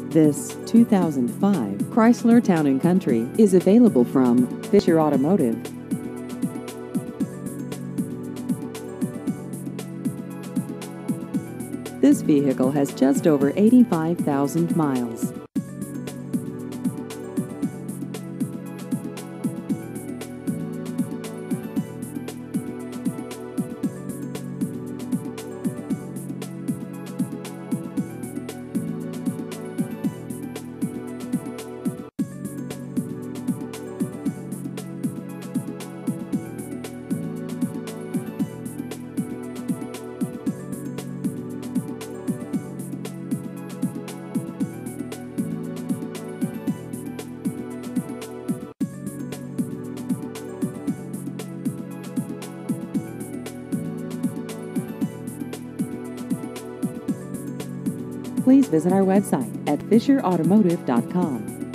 This 2005 Chrysler Town & Country is available from Fisher Automotive. This vehicle has just over 85,000 miles. Please visit our website at fisherautomotive.com.